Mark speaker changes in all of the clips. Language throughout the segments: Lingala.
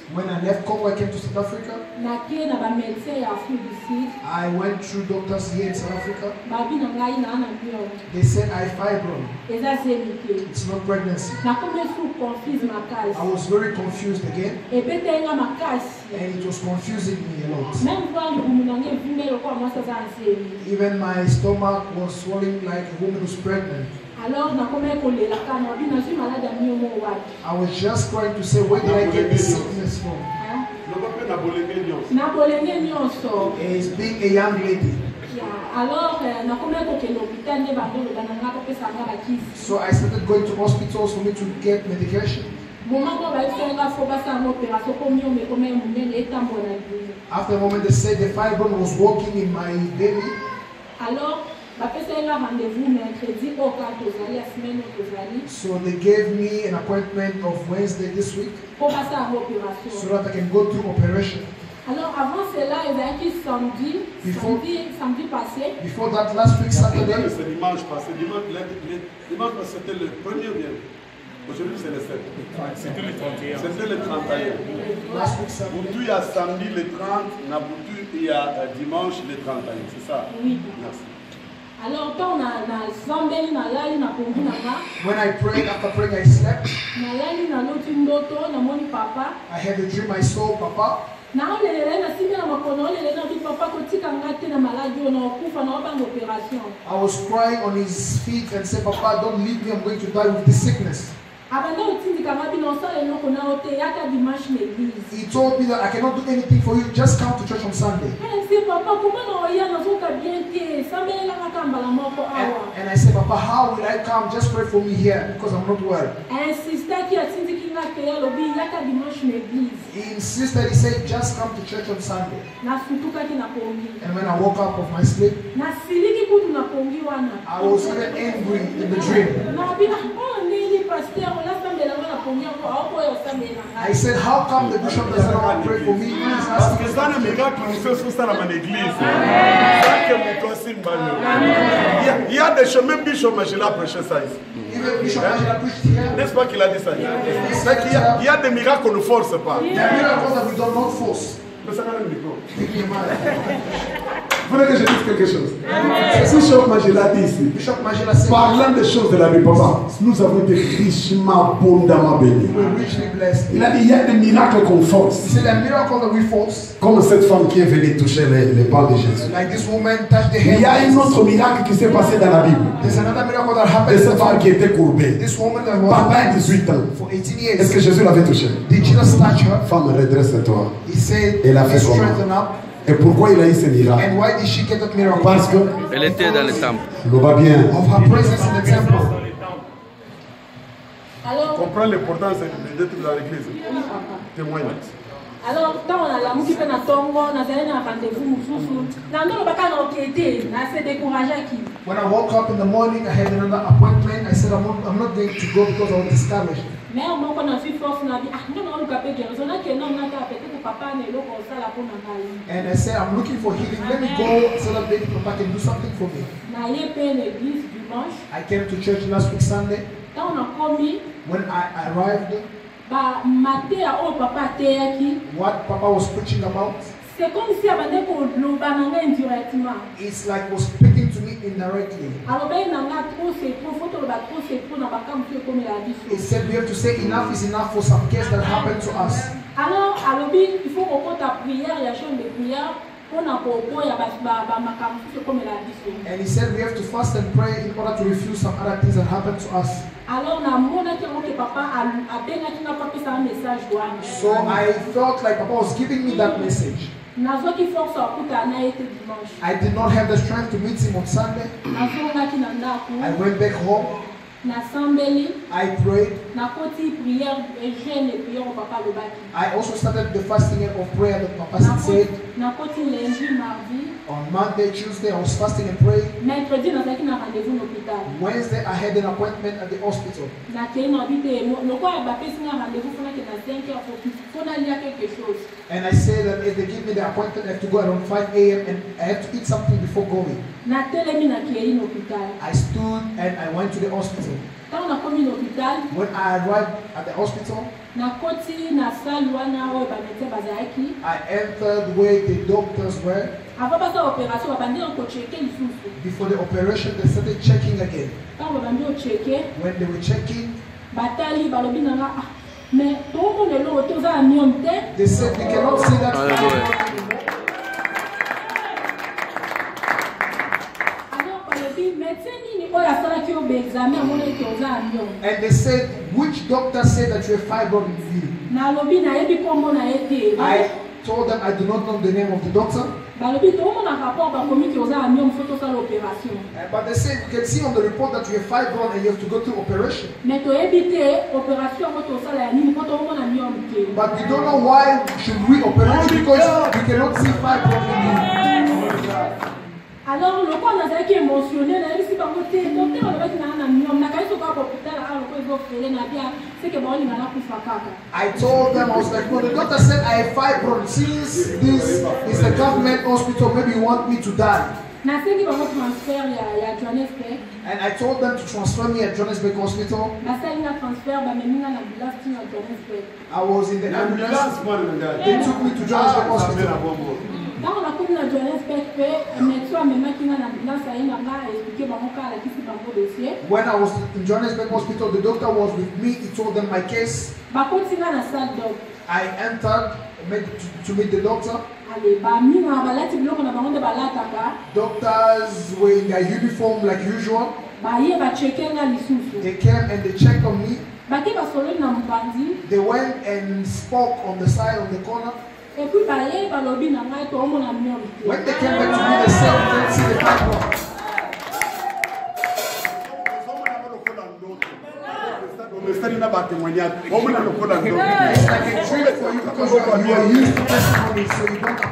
Speaker 1: When I left Congo, I came to South Africa. I went through doctors here in South Africa. They said I have fibroid. It's not pregnancy. I was very confused again. And it was confusing me a lot. Even my stomach was swelling like a woman who's pregnant. I was just trying to say, where did I get this sickness from? It's being a young lady. So I started going to hospitals for me to get medication. After a moment, they said the fibroid was working in my belly. So they gave me an appointment of Wednesday this week so that I can go through operation. Before that, last week Saturday.
Speaker 2: Aujourd'hui c'est le 7.
Speaker 3: C'était le 31.
Speaker 2: C'était le 31. Boutou il y a samedi le 30, na Boutou il y a dimanche le 31, c'est ça?
Speaker 4: Oui.
Speaker 2: Merci.
Speaker 4: Alors quand
Speaker 1: when I prayed, after praying I slept. I had a dream, I saw Papa.
Speaker 4: I
Speaker 1: was crying on his feet and said, Papa, don't leave me, I'm going to die with this sickness. He told me that I cannot do anything for you, just come to church on Sunday. And I said, Papa, how will I come? Just pray for me here because I'm not well. He insisted, he said, just come to church on Sunday. And when I woke up of my sleep, I was even angry in the dream. I said, how come the bishop doesn't want to pray for me?
Speaker 2: Il y a des chemins, Bishop Magila prêché ça ici. N'est-ce pas qu'il a dit ça? Il y a des miracles qu'on ne force pas.
Speaker 1: There are miracles that we don't not force.
Speaker 2: Mais ça n'a pas de micro.
Speaker 5: Vous voulez que je dise quelque chose? Bishop Magila dit ici, parlant des choses de la vie, papa, nous avons été richement, abondamment bénis. Il a dit, il y a des miracles qu'on force. Comme cette femme qui est venue toucher les pas de Jésus. Il y a un autre miracle qui s'est passé dans la Bible. De cette femme qui était courbée pendant 18 ans. Est-ce que Jésus l'avait touchée? Femme, redresse-toi. Elle a fait comment? Et pourquoi il a eu ce miracle? Parce que
Speaker 6: elle était dans le temple.
Speaker 5: Le va bien.
Speaker 2: Comprends l'importance d'être dans l'église. Témoigne.
Speaker 4: Alors, quand on a la mouki fait na tongo, on a rendez-vous,
Speaker 1: when I woke up in the morning, I had another appointment. I said, I'm not going to go because I was discouraged. And I said, I'm looking for healing. Let me go so that maybe Papa can do something for me. I came to church last week Sunday. When I arrived, what Papa was preaching about, it's like was speaking to me indirectly. He said we have to say enough is enough for some case that happened to us. And he said we have to fast and pray in order to refuse some other things that happened to us. So I felt like Papa was giving me that message. I did not have the strength to meet him on Sunday. I went back home. I prayed. I also started the fasting of prayer that Papa said. On Monday, Tuesday, I was fasting and praying. Wednesday, I had an appointment at the hospital. And I said that if they give me the appointment, I have to go around 5 a.m. and I have to eat something before going. I stood and I went to the hospital. When I arrived at the hospital, I entered where the doctors were. Before the operation, they started checking again. When they were checking, they said we cannot see that anymore. And they said, which doctor said that you have fibroid in you? I told them I do not know the name of the doctor. But they said, you can see on the report that you have fibroid and you have to go through operation. But we don't know why should we operate because we cannot see fibroid in you.
Speaker 4: Alors, le corps n'a été émotionné, il a dit que
Speaker 1: I told them, I was like, well, the doctor said I have fibroid. Since this is a government hospital, maybe you want me to die. And I told them to transfer me at Johannesburg Hospital. I was in the ambulance. They took me to Johannesburg Hospital. When I was in Johannesburg Hospital, the doctor was with me. He told them my case. I entered to meet the doctor. Doctors were in their uniform like usual. They came and they checked on me. They went and spoke on the side, on the corner. When they came back to me, they said, we don't see the fibroid. It's like a dream for you because you are used to testimony, so you don't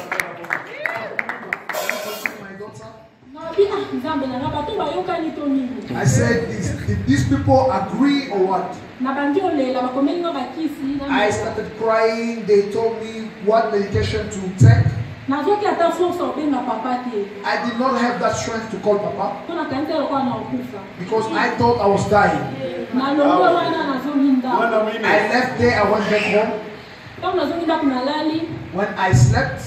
Speaker 1: I said, did these people agree or what? I started crying. They told me what medication to take. I did not have that strength to call Papa because I thought I was dying. I left there, I went back home. When I slept,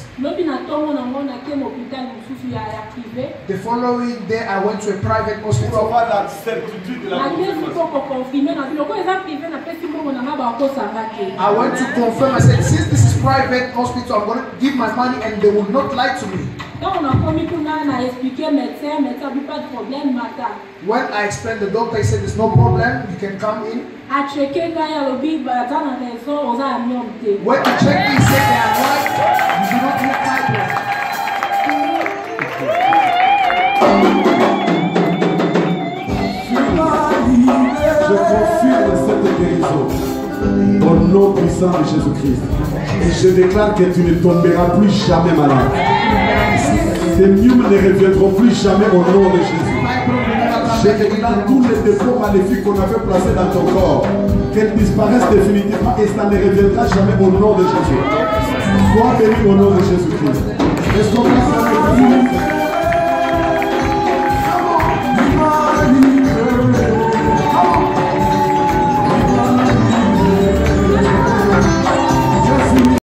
Speaker 1: the following day I went to a private hospital. I went to confirm. I said, since this is private hospital, I'm going to give my money and they will not lie to me. When I explained the doctor, he said, there's no problem, you can come in. When he checked me, he said they are right, you do not need fibroid.
Speaker 5: Je confirme cette guérison au nom puissant de Jésus-Christ. Et je déclare que tu ne tomberas plus jamais malade. Ces murs ne reviendront plus jamais au nom de Jésus. Je déclare tous les défauts maléfiques qu'on avait placés dans ton corps, qu'elles disparaissent définitivement et ça ne reviendra jamais au nom de Jésus. Sois béni au nom de Jésus-Christ. Est-ce qu'on peut